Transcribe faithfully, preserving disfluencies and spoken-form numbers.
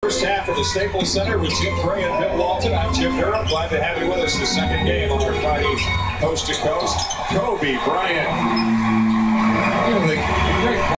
First half of the Staples Center with Jim Gray and Bill Walton. I'm Jim Durham. Glad to have you with us. The second game on our Friday Coast to Coast. Kobe Bryant.